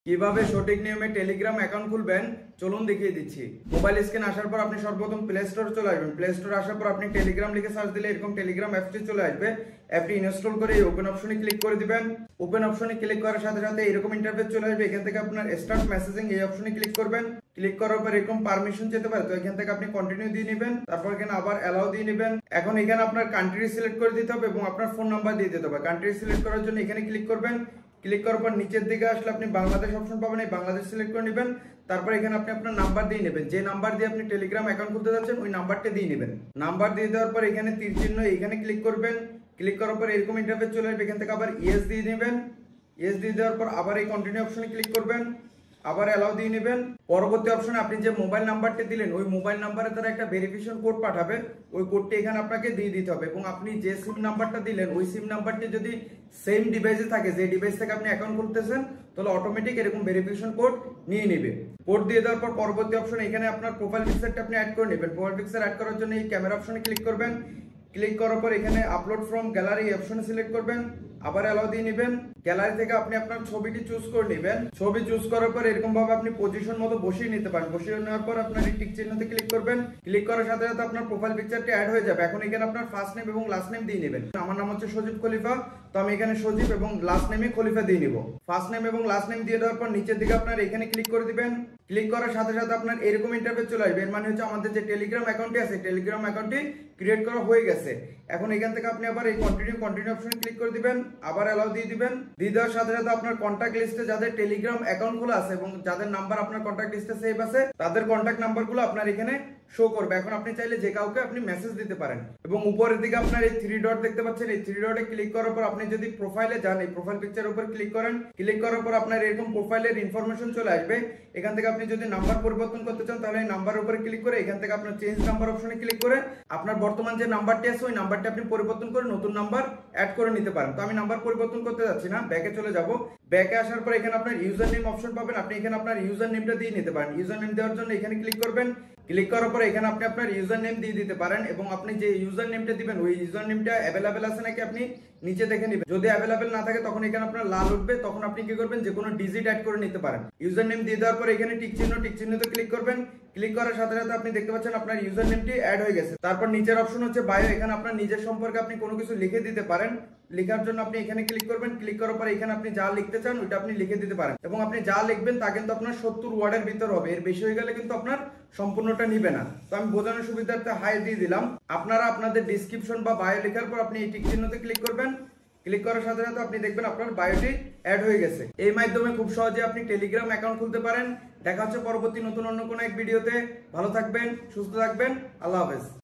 কিভাবে সঠিক নিয়মে টেলিগ্রাম অ্যাকাউন্ট খুলবেন চলুন দেখিয়ে দিচ্ছি। মোবাইল স্ক্রিন আসার পর আপনি সর্বপ্রথম প্লে স্টোরে চলে আসবেন। প্লে স্টোরে আসার পর আপনি টেলিগ্রাম লিখে সার্চ দিলে এরকম টেলিগ্রাম অ্যাপটি চলে আসবে। অ্যাপটি ইনস্টল করে এই ওপেন অপশনে ক্লিক করে দিবেন। ওপেন অপশনে ক্লিক করার সাথে সাথে এরকম ইন্টারফেস চলে আসবে। এখান থেকে আপনার স্টার্ট মেসেজিং এই অপশনে ক্লিক করবেন। ক্লিক করার পর এরকম পারমিশন যেতে পারে, তো এখান থেকে আপনি কন্টিনিউ দিয়ে নেবেন। তারপর এখানে আবার অ্যালাউ দিয়ে নেবেন। এখন এখানে আপনার কান্ট্রি সিলেক্ট করে দিতে হবে এবং আপনার ফোন নাম্বার দিয়ে দিতে হবে। কান্ট্রি সিলেক্ট করার জন্য এখানে ক্লিক করবেন। ক্লিক করার পর নিচের দিকে আসলে আপনি বাংলাদেশ অপশন পাবেন, এই বাংলাদেশ সিলেক্ট করে নেবেন। তারপর এখানে আপনি আপনার নাম্বার দিয়ে নেবেন, যে নাম্বার দিয়ে আপনি টেলিগ্রাম অ্যাকাউন্ট খুলতে যাচ্ছেন ওই নাম্বারটা দিয়ে নেবেন। নাম্বার দিয়ে দেওয়ার পর এখানে তীর চিহ্ন এখানে ক্লিক করবেন। ক্লিক করার পর এরকম ইন্টারফেস চলে আসবে। এখান থেকে আবার ইয়েস দিয়ে নেবেন। ইয়েস দিয়ে দেওয়ার পর আবার এই কন্টিনিউ অপশনে ক্লিক করবেন, আবার অ্যালাউ দিয়ে নেবেন। পরবর্তী অপশনে আপনি যে মোবাইল নাম্বারটি দিলেন ওই মোবাইল নাম্বারে তারা একটা ভেরিফিকেশন কোড পাঠাবে, ওই কোডটি এখানে আপনাকে দিয়ে দিতে হবে। এবং আপনি যে সিম নাম্বারটা দিলেন ওই সিম নাম্বারটি যদি সেম ডিভাইসে থাকে, যে ডিভাইস থেকে আপনি অ্যাকাউন্ট খুলতেছেন, তাহলে অটোমেটিক এরকম ভেরিফিকেশন কোড নিয়ে নেবে। কোড দিয়ে দেওয়ার পর পরবর্তী অপশনে এখানে আপনার প্রোফাইল পিকচারটা আপনি অ্যাড করে নেবেন। প্রোফাইল পিকচার অ্যাড করার জন্য এই ক্যামেরা অপশনে ক্লিক করবেন। ক্লিক করার পর এখানে আপলোড ফ্রম গ্যালারি অপশনে সিলেক্ট করবেন, আবার অ্যালাউ দিয়ে নেবেন। গ্যালারি থেকে আপনি আপনার ছবিটি চুজ করে নেবেন। ছবি চুজ করার পর এরকম ভাবে আপনি পজিশন মতো বসিয়ে নিতে পারেন। বসিয়ে নেওয়ার পর আপনার এই টিক চিহ্নতে ক্লিক করবেন। ক্লিক করার সাথে সাথে আপনার প্রোফাইল পিকচারটি অ্যাড হয়ে যাবে। এখন এখানে আপনার ফার্স্ট নেম এবং লাস্ট নেম দিয়ে নেবেন। আমার নাম হচ্ছে সজীব খলিফা, তো আমি এখানে সজীব এবং লাস্ট নেমে খলিফা দিয়ে নিব। ফার্স্ট নেম এবং লাস্ট নেম দিয়ে দেওয়ার পর নিচের দিকে আপনার এখানে ক্লিক করে দিবেন। ক্লিক করার সাথে সাথে আপনার এরকম ইন্টারফেস চলে আসবে। এর মানে হচ্ছে আমাদের যে টেলিগ্রাম অ্যাকাউন্টটি আছে টেলিগ্রাম অ্যাকাউন্টটি ক্রিয়েট করা হয়ে গেছে। এখন এখান থেকে আপনি আবার এই কন্টিনিউ অপশনে ক্লিক করে দিবেন, আবার অ্যালাউ দিয়ে দিবেন। দিয়ে দেওয়ার সাথে সাথে আপনার কন্ট্যাক্ট লিস্টে যাদের টেলিগ্রাম অ্যাকাউন্ট খোলা আছে এবং যাদের নাম্বার আপনার কন্ট্যাক্ট লিস্টে সেভ আছে তাদের কন্ট্যাক্ট নাম্বারগুলো আপনার এখানে শো করবে। এখন আপনি চাইলে যে কাউকে আপনি মেসেজ দিতে পারেন। এবং উপরের দিকে আপনার এই থ্রি ডট দেখতে পাচ্ছেন, এই থ্রি ডটে ক্লিক করার পর আপনি যদি প্রোফাইলে যান, এই প্রোফাইল পিকচার উপর ক্লিক করেন। ক্লিক করার পর আপনার এরকম প্রোফাইলের ইনফরমেশন চলে আসবে। এখান থেকে আপনি যদি নাম্বার পরিবর্তন করতে চান তাহলে এই নাম্বারের উপরে ক্লিক করে এখান থেকে আপনার চেঞ্জ নাম্বার অপশনে ক্লিক করে আপনার বর্তমান যে নাম্বারটি আছে ওই নাম্বারটি আপনি পরিবর্তন করে নতুন নাম্বার অ্যাড করে নিতে পারেন। তো আমি নাম্বার পরিবর্তন করতে যাচ্ছি না, ব্যাকে চলে যাব। ব্যাকে আসার পর এখানে আপনার ইউজার নেম অপশন পাবেন, আপনি এখানে আপনার ইউজার নেমটা দিয়ে নিতে পারেন। ইউজার নেম দেওয়ার জন্য এখানে ক্লিক করবেন। ক্লিক করার পর এখানে আপনি আপনার ইউজার নেম দিয়ে দিতে পারেন এবং আপনি যে ইউজার নেমটা দিবেন ওই ইউজার নেমটা অ্যাভেলেবেল আছে নাকি আপনি নিচে দেখে নেবেন। যদি অ্যাভেলেবেল না থাকে তখন এখানে আপনার লাল উঠবে, তখন আপনি কি করবেন যে কোনো ডিজিট অ্যাড করে নিতে পারেন। ইউজার নেম দিয়ে দেওয়ার পর এখানে টিক চিহ্নতে ক্লিক করবেন। ক্লিক করার সাথে সাথে আপনি দেখতে পাচ্ছেন আপনার ইউজার নেমটি অ্যাড হয়ে গেছে। তারপর নিচের অপশন হচ্ছে বায়ো, এখানে আপনার নিজের সম্পর্কে আপনি কোনো কিছু লিখে দিতে পারেন। লেখার জন্য আপনি এখানে ক্লিক করবেন। ক্লিক করার পর এখানে আপনি যা লিখতে চান ওইটা আপনি লিখে দিতে পারেন এবং আপনি যা লিখবেন তা কিন্তু আপনার 70 ওয়ার্ডের ভিতর হবে। এর বেশি হয়ে গেলে কিন্তু আপনার সম্পূর্ণটা নিবে না। তো আমি বোঝানোর সুবিধার্থে হাই দিয়ে দিলাম। আপনারা আপনাদের ডেসক্রিপশন বা বায়ো লেখার পর আপনি এই টিক চিহ্নতে ক্লিক করবেন। ক্লিক করার সাথে সাথে আপনি দেখবেন আপনার বায়োটি অ্যাড হয়ে গেছে। এই মাধ্যমে খুব সহজে আপনি টেলিগ্রাম অ্যাকাউন্ট খুলতে পারেন। দেখা হচ্ছে পরবর্তী নতুন অন্য কোনো এক ভিডিওতে। ভালো থাকবেন, সুস্থ থাকবেন, আল্লাহ হাফেজ।